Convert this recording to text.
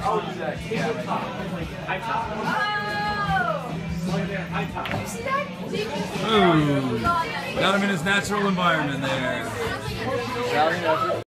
Ooh, got him in his natural environment there.